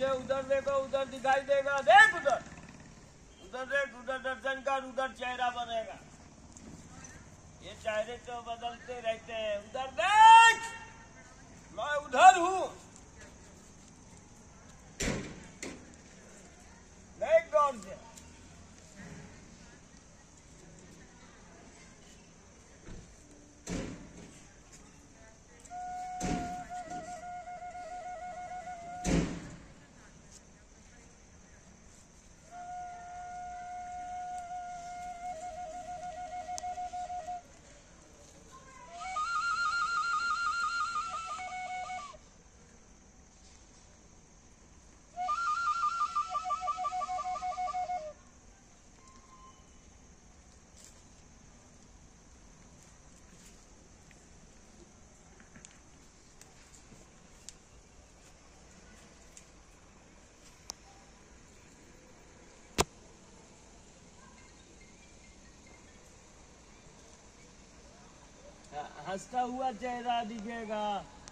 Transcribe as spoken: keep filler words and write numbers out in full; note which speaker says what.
Speaker 1: मुझे उधर देखो, उधर दिखाई देगा, देख उधर, उधर देख, उधर दर्शन कर, उधर चेहरा बनेगा। ये चेहरे तो बदलते रहते हैं। उधर देख, मैं उधर हूँ, देख गौर से। हंसता हुआ चेहरा दिखेगा।